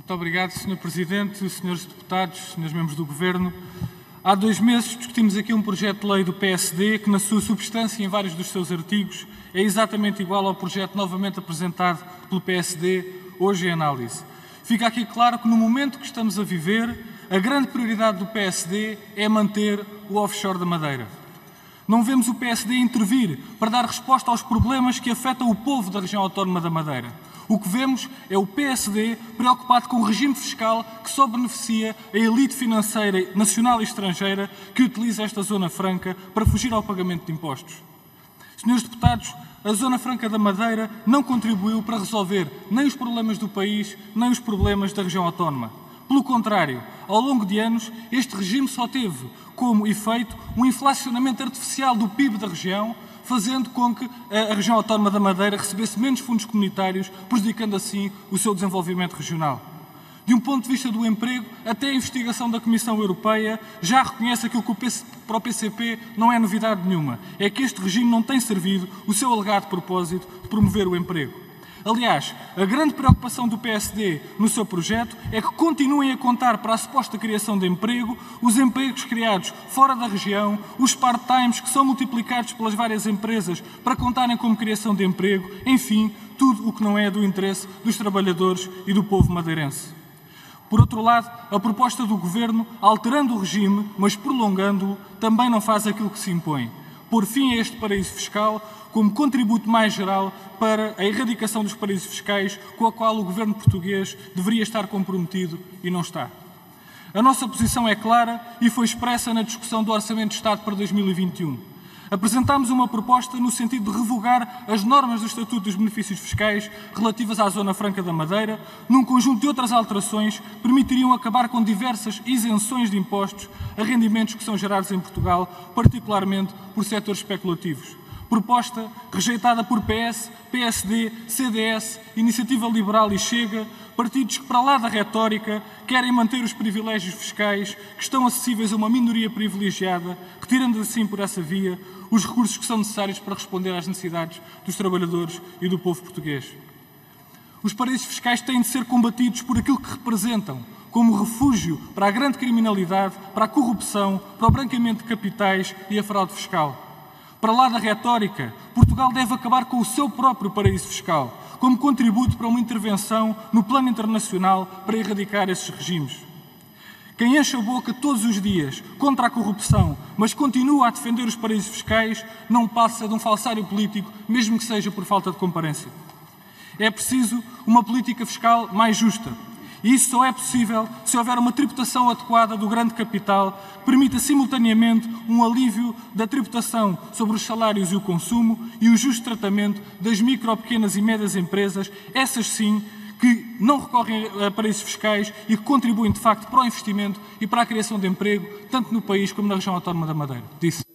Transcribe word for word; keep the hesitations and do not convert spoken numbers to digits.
Muito obrigado, senhor Presidente, senhores deputados, senhores membros do Governo. Há dois meses discutimos aqui um projeto de lei do P S D que, na sua substância e em vários dos seus artigos, é exatamente igual ao projeto novamente apresentado pelo P S D, hoje em análise. Fica aqui claro que, no momento que estamos a viver, a grande prioridade do P S D é manter o offshore da Madeira. Não vemos o P S D intervir para dar resposta aos problemas que afetam o povo da região autónoma da Madeira. O que vemos é o P S D preocupado com o regime fiscal que só beneficia a elite financeira nacional e estrangeira que utiliza esta Zona Franca para fugir ao pagamento de impostos. Senhores deputados, a Zona Franca da Madeira não contribuiu para resolver nem os problemas do país, nem os problemas da região autónoma. Pelo contrário, ao longo de anos, este regime só teve como efeito um inflacionamento artificial do P I B da região, fazendo com que a região autónoma da Madeira recebesse menos fundos comunitários, prejudicando assim o seu desenvolvimento regional. De um ponto de vista do emprego, até a investigação da Comissão Europeia já reconhece aquilo que para o P C P não é novidade nenhuma, é que este regime não tem servido o seu alegado propósito de promover o emprego. Aliás, a grande preocupação do P S D no seu projeto é que continuem a contar para a suposta criação de emprego os empregos criados fora da região, os part-times que são multiplicados pelas várias empresas para contarem como criação de emprego, enfim, tudo o que não é do interesse dos trabalhadores e do povo madeirense. Por outro lado, a proposta do Governo, alterando o regime, mas prolongando-o, também não faz aquilo que se impõe: pôr fim a este paraíso fiscal como contributo mais geral para a erradicação dos paraísos fiscais com a qual o governo português deveria estar comprometido e não está. A nossa posição é clara e foi expressa na discussão do Orçamento de Estado para dois mil e vinte e um. Apresentámos uma proposta no sentido de revogar as normas do Estatuto dos Benefícios Fiscais relativas à Zona Franca da Madeira, num conjunto de outras alterações que permitiriam acabar com diversas isenções de impostos a rendimentos que são gerados em Portugal, particularmente por setores especulativos. Proposta rejeitada por P S, P S D, C D S, Iniciativa Liberal e Chega, partidos que, para lá da retórica, querem manter os privilégios fiscais que estão acessíveis a uma minoria privilegiada, retirando assim por essa via os recursos que são necessários para responder às necessidades dos trabalhadores e do povo português. Os paraísos fiscais têm de ser combatidos por aquilo que representam, como refúgio para a grande criminalidade, para a corrupção, para o branqueamento de capitais e a fraude fiscal. Para lá da retórica, Portugal deve acabar com o seu próprio paraíso fiscal, como contributo para uma intervenção no plano internacional para erradicar esses regimes. Quem enche a boca todos os dias contra a corrupção, mas continua a defender os paraísos fiscais, não passa de um falsário político, mesmo que seja por falta de comparência. É preciso uma política fiscal mais justa. E isso só é possível se houver uma tributação adequada do grande capital que permita simultaneamente um alívio da tributação sobre os salários e o consumo e o justo tratamento das micro, pequenas e médias empresas, essas sim que não recorrem a paraísos fiscais e que contribuem de facto para o investimento e para a criação de emprego, tanto no país como na região autónoma da Madeira. Disse.